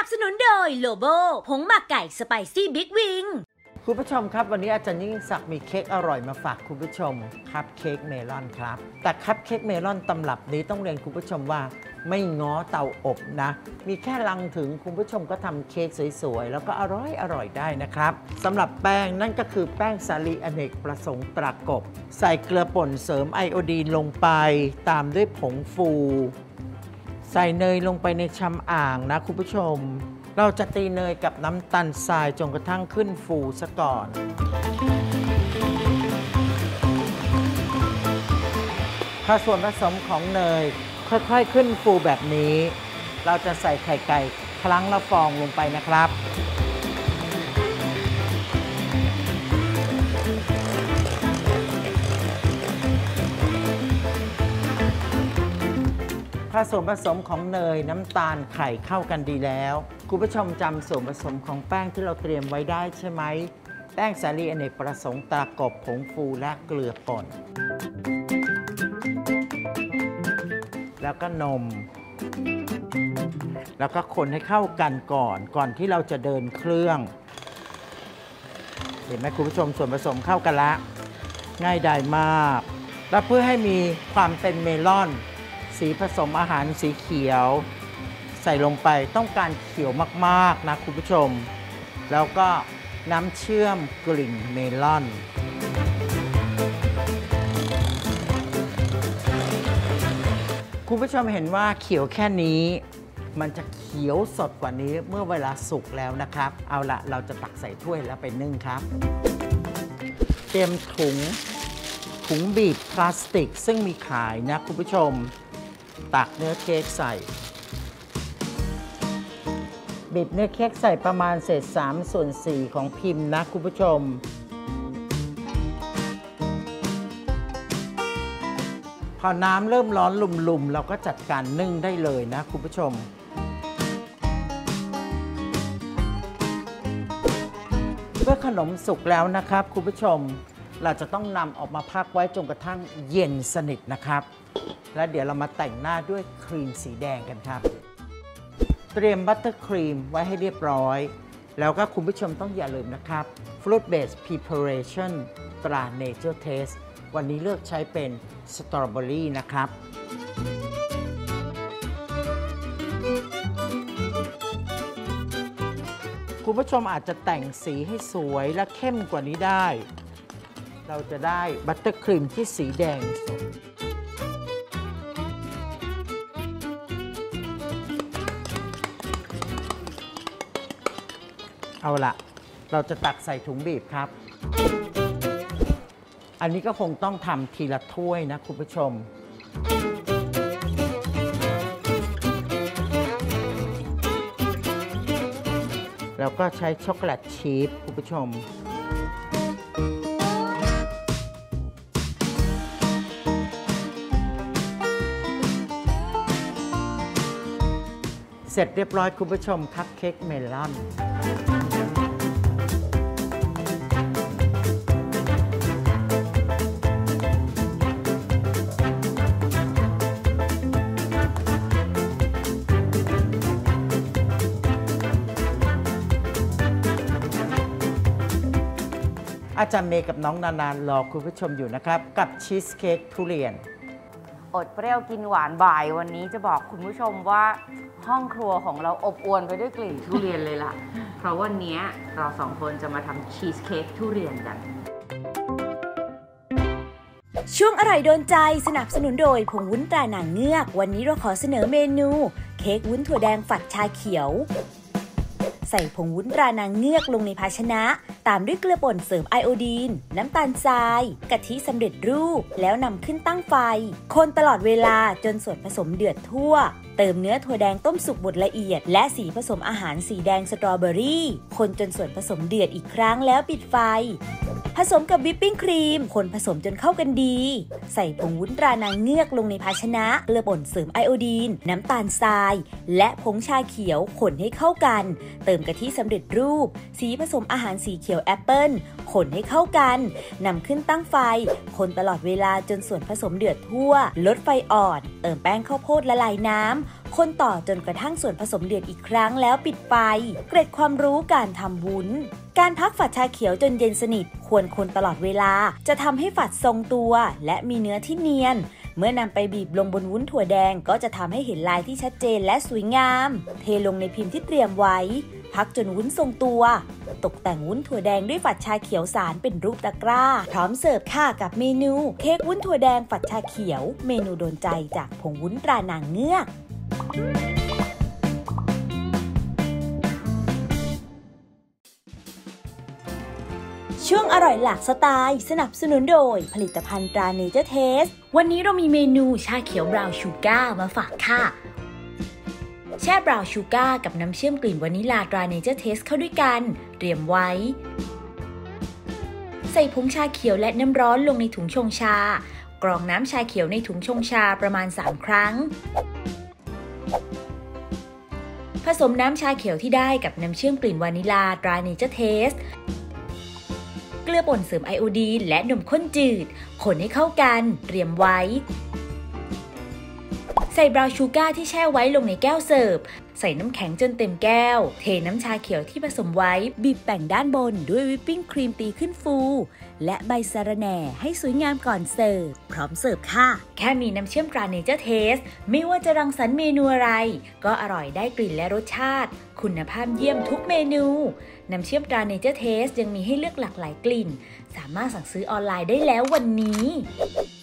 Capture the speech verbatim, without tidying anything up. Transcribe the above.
บสนุนโดยโลโบผงหมักไก่สไปซี่บิ๊กวิงคุณผู้ชมครับวันนี้อาจารย์ยิ่งศักดิ์มีเค้กอร่อยมาฝากคุณผู้ชมคัพเค้กเมลอนครับแต่คัพเค้กเมลอนตำรับนี้ต้องเรียนคุณผู้ชมว่าไม่ง้อเตาอบนะมีแค่ลังถึงคุณผู้ชมก็ทำเค้กสวยๆแล้วก็อร่อยอร่อยได้นะครับสำหรับแป้งนั่นก็คือแป้งสาลีอเนกประสงค์ตรากบใส่เกลือป่นเสริมไอโอดีนลงไปตามด้วยผงฟูใส่เนยลงไปในชำอ่างนะคุณผู้ชมเราจะตีเนยกับน้ำตาลทรายจนกระทั่งขึ้นฟูซะก่อนพอส่วนผสมของเนยค่อยๆขึ้นฟูแบบนี้เราจะใส่ไข่ไก่ครั้งละฟองลงไปนะครับถ้าส่วนผสมของเนยน้ำตาลไข่เข้ากันดีแล้วคุณผู้ชมจำส่วนผสมของแป้งที่เราเตรียมไว้ได้ใช่ไหมแป้งสาลีอเนกประสงค์ตรากบผงฟูและเกลือป่นแล้วก็นมแล้วก็คนให้เข้ากันก่อนก่อนที่เราจะเดินเครื่องเห็นไหมคุณผู้ชมส่วนผสมเข้ากันละง่ายดายมากและเพื่อให้มีความเป็นเมลอนสีผสมอาหารสีเขียวใส่ลงไปต้องการเขียวมากๆนะคุณผู้ชมแล้วก็น้ำเชื่อมกลิ่นเมลอนคุณผู้ชมเห็นว่าเขียวแค่นี้มันจะเขียวสดกว่านี้เมื่อเวลาสุกแล้วนะครับเอาละเราจะตักใส่ถ้วยแล้วไปนึ่งครับเตรียมถุงถุงบีบพลาสติกซึ่งมีขายนะคุณผู้ชมตักเนื้อเค้กใส่บีบเนื้อเค้กใส่ประมาณเศษสามส่วนสี่ของพิมพ์นะคุณผู้ชมพอน้ำเริ่มร้อนลุ่มๆเราก็จัดการนึ่งได้เลยนะคุณผู้ชมเมื่อขนมสุกแล้วนะครับคุณผู้ชมเราจะต้องนำออกมาพักไว้จนกระทั่งเย็นสนิทนะครับแล้วเดี๋ยวเรามาแต่งหน้าด้วยครีมสีแดงกันครับเตรียมบัตเตอร์ครีมไว้ให้เรียบร้อยแล้วก็คุณผู้ชมต้องอย่าลืมนะครับ Fruit Based Preparation ตรา Nature Taste วันนี้เลือกใช้เป็นสตรอเบอรี่นะครับคุณผู้ชมอาจจะแต่งสีให้สวยและเข้มกว่านี้ได้เราจะได้บัตเตอร์ครีมที่สีแดงสดเอาละเราจะตักใส่ถุงบีบครับอันนี้ก็คงต้องทำทีละถ้วยนะคุณผู้ชมแล้วก็ใช้ช็อกโกแลตชีสคุณผู้ชมเสร็จเรียบร้อยคุณผู้ชมคัพเค้กเมลอนอาจารย์เมย์กับน้องนานารอคุณผู้ชมอยู่นะครับกับชีสเค้กทุเรียนอดเปรี้ยวกินหวานบ่ายวันนี้จะบอกคุณผู้ชมว่าห้องครัวของเราอบอวลไปด้วยกลิ่นทุเรียนเลยล่ะ เพราะวันนี้เราสองคนจะมาทำชีสเค้กทุเรียนกันช่วงอร่อยโดนใจสนับสนุนโดยผงวุ้นตราหนังเงือกวันนี้เราขอเสนอเมนูเค้กวุ้นถั่วแดงฝัดชาเขียวใส่ผงวุ้นตรานางเงือกลงในภาชนะตามด้วยเกลือป่นเสริมไอโอดีนน้ำตาลทรายกะทิสำเร็จรูปแล้วนำขึ้นตั้งไฟคนตลอดเวลาจนส่วนผสมเดือดทั่วเติมเนื้อถั่วแดงต้มสุกบดละเอียดและสีผสมอาหารสีแดงสตรอเบอรี่คนจนส่วนผสมเดือดอีกครั้งแล้วปิดไฟผสมกับวิปปิ้งครีมคนผสมจนเข้ากันดีใส่ผงวุ้นตรานางเงือกลงในภาชนะเกลือป่นเสริมไอโอดีนน้ำตาลทรายและผงชาเขียวคนให้เข้ากันเติมกะทิสำเร็จรูปสีผสมอาหารสีเขียวแอปเปิ้ลคนให้เข้ากันนำขึ้นตั้งไฟคนตลอดเวลาจนส่วนผสมเดือดทั่วลดไฟอ่อนเติมแป้งข้าวโพดละลายน้ำคนต่อจนกระทั่งส่วนผสมเดือดอีกครั้งแล้วปิดไฟเกร็ดความรู้การทำวุ้นการพักฝัดชาเขียวจนเย็นสนิทควรคนตลอดเวลาจะทำให้ฝัดทรงตัวและมีเนื้อที่เนียนเมื่อนำไปบีบลงบนวุ้นถั่วแดงก็จะทำให้เห็นลายที่ชัดเจนและสวยงามเทลงในพิมพ์ที่เตรียมไว้พักจนวุ้นทรงตัวตกแต่งวุ้นถั่วแดงด้วยฝัดชาเขียวสารเป็นรูปตะกร้าพร้อมเสิร์ฟค่ะกับเมนูเค้กวุ้นถั่วแดงฝัดชาเขียวเมนูโดนใจจากผงวุ้นตรานางเงือกช่วงอร่อยหลากสไตล์สนับสนุนโดยผลิตภัณฑ์ตราเนเจอร์เทสวันนี้เรามีเมนูชาเขียวบราวน์ชูการ์มาฝากค่ะแช่บราวน์ชูการ์กับน้ำเชื่อมกลิ่นวานิลลาตราเนเจอร์เทสเข้าด้วยกันเตรียมไว้ใส่ผงชาเขียวและน้ำร้อนลงในถุงชงชากรองน้ำชาเขียวในถุงชงชาประมาณสามครั้งผสมน้ำชาเขียวที่ได้กับน้ำเชื่อมกลิ่นวานิลลาตราเนเจอร์เทสเกลือป่นเสริมไอโอดีนและนมข้นจืดคนให้เข้ากันเตรียมไว้ใส่บราวน์ชูการ์ที่แช่ไว้ลงในแก้วเสิร์ฟใส่น้ำแข็งจนเต็มแก้วเทน้ำชาเขียวที่ผสมไว้บีบแป่งด้านบนด้วยวิปปิ้งครีมตีขึ้นฟูและใบสะระแหน่ให้สวยงามก่อนเสิร์ฟพร้อมเสิร์ฟค่ะแค่มีน้ำเชื่อมตราเนเจอร์เทสไม่ว่าจะรังสรรค์เมนูอะไรก็อร่อยได้กลิ่นและรสชาติคุณภาพเยี่ยมทุกเมนูน้ำเชื่อมตราเนเจอร์เทสยังมีให้เลือกหลากหลายกลิ่นสามารถสั่งซื้อออนไลน์ได้แล้ววันนี้